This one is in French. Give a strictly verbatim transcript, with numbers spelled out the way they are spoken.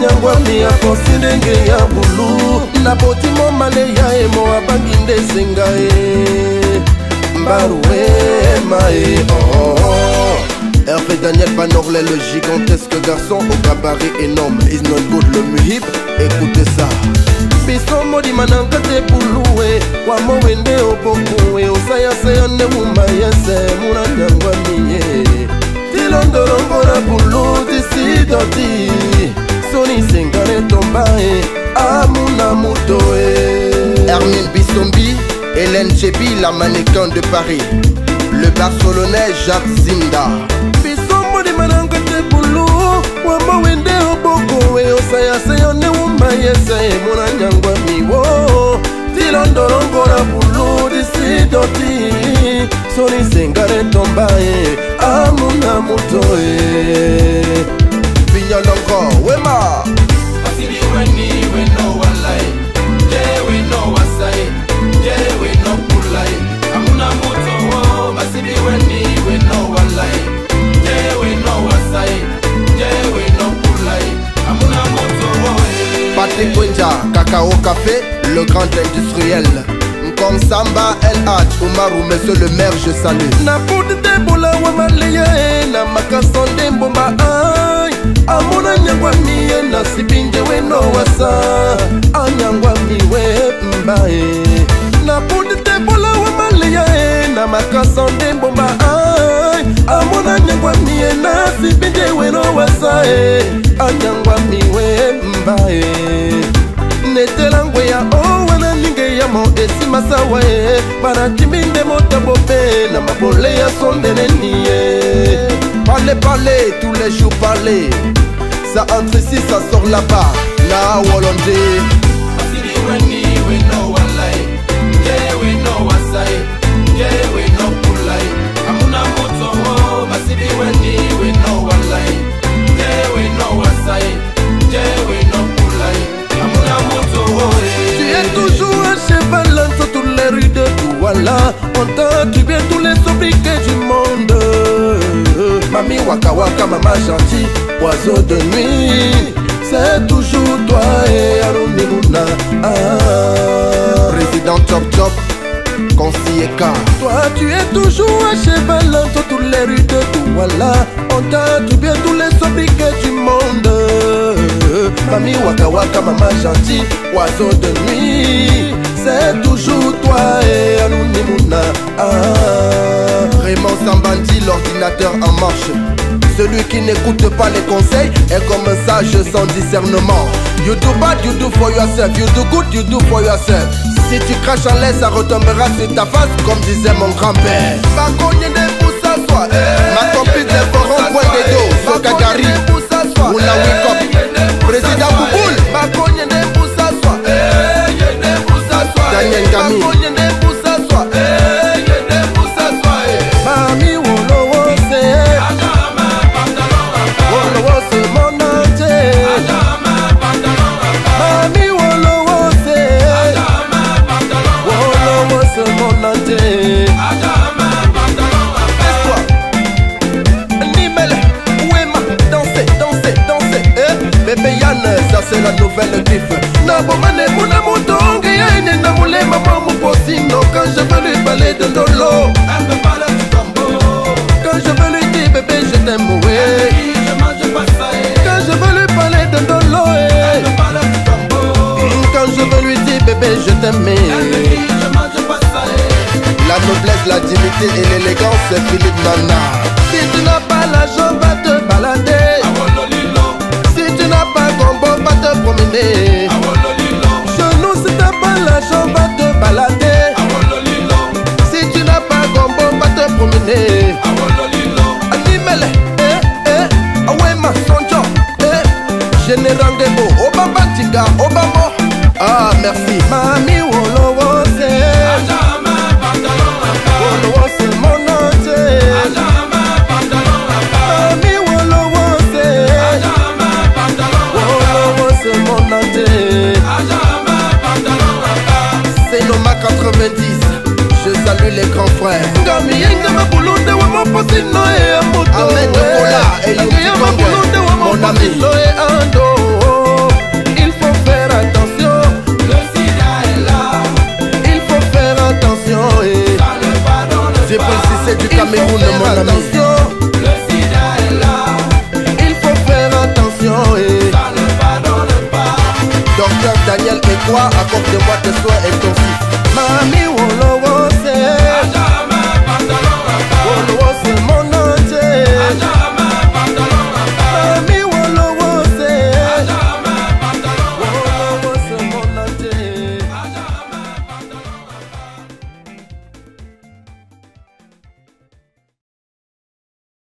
nyangwami akosi ndenge ya bulu na botimo maleya emo abangi ndesenga e Mbaroué Maé oh, oh. Hervé Daniel Panorlet, le gigantesque garçon au gabarit énorme. Is not good le muhib, écoutez ça. Biso modi mananga te buluwe Wamo wende obokuwe Osaya seyande umayese Muna nyangwa miye Tilondolongo na bulu Disi doti Soni sengane tombae Amuna mutoe Hermine Bissombi, Hélène Chebi, la mannequin de Paris. Le Barcelonais Jacques Zinda. Biso modi mananga te bulu Wamo wende obokuwe Osaya seyande umayese Muna nyangwa miwo Tilondolongo na bulu Disi doti Soni sengane tombae Amuna mutoe Pinyolongo Wema Asili weni we no walai Je we no wasai Je we no pulai Amuna muto Asili weni we no walai Je we no wasai Je we no pulai Amuna muto Patrick Wenja, Cacao Café, le grand industriel. Nkong Samba, El Hadj, Oumarou, monsieur le maire, je salue. Na poudre de bola wa maleye, na makasonde mbomba ay. Amona nyangwa miye, na sibinje we no wasa. Anyangwa miwe mbae. Na poudre de bola wa maleye, na makasonde mbomba ay. Amona nyangwa miye, na sibinje we no wasa. Anyangwa miwe mbae. Netelangwe ya o wana ninge ya mo esi masawa e Para kiminde mota bobe na mabole ya sondene niye Parlez, parlez, tous les jours parlez Ça entre ici, ça sort là-bas Na Wolondé Asili weni we no walai Je we no wasai Je we no pulai Amuna muto Asili weni we no walai Je we no wasai Je we no pulai Amuna muto Tu es toujours un cheval entre toutes les rues de Douala On t'attribue tous les sobriquets du monde Mami waka waka, maman gentil, oiseau de nuit C'est toujours toi et Arunimuna ah. Président Chop Chop, Consieka Toi tu es toujours un cheval entre toutes les rues de Douala On t'attribue tous les sobriquets du monde Mami waka waka, maman gentil, oiseau de nuit C'est toujours toi et Anunimuna ah. Raymond Sambandi, l'ordinateur en marche Celui qui n'écoute pas les conseils est comme un sage sans discernement You do bad, you do for yourself You do good, you do for yourself Si tu craches en l'air, ça retombera sur ta face Comme disait mon grand-père Bakonye ne poussa soi Ma copine des forons, point de dos Sokagari, Oula Wikop Président Bouboul Bakonye ne poussa soi Daniel Gami Mami Wolo Wose Wolo Wose mon entier Mami Wolo Wose Wolo Wose mon entier Laisse-toi Nimele Ouema Dansez, dansez, dansez eh? Bébé Yann, ça c'est la nouvelle griffe Nabomane Mouna Moutongue Yaine Namoule Maman Mouposino Quand je veux lui parler de Lolo Elle me parle du tambour Quand je veux lui dire bébé je t'aime ouais. Je mange pas ça Quand je veux lui parler de Lolo Elle me parle du tambour Quand je veux lui dire bébé je t'aime Je mange pas ça La noblesse, la dignité et l'élégance c'est Philippe Nana Si tu n'as pas l'argent va te balader Si tu n'as pas combo va te promener Chez nous si t'as pas l'argent va te balader Si tu n'as pas combo va te promener Animele, eh, eh, Awema, Sonjo, eh Général Debo, Obama Tiga, Obama Ah merci, Mami Wolo Wose Wolo Wose mon entier Mami Wolo Wose Wolo Wose mon entier C'est Noma quatre-vingt-dix Je salue les grands frères Ngami yenga mabulunde wa mopasino e amoto Ahmed Kola et Yuki Konge Mon ami roi, accorde-moi tes soins et ton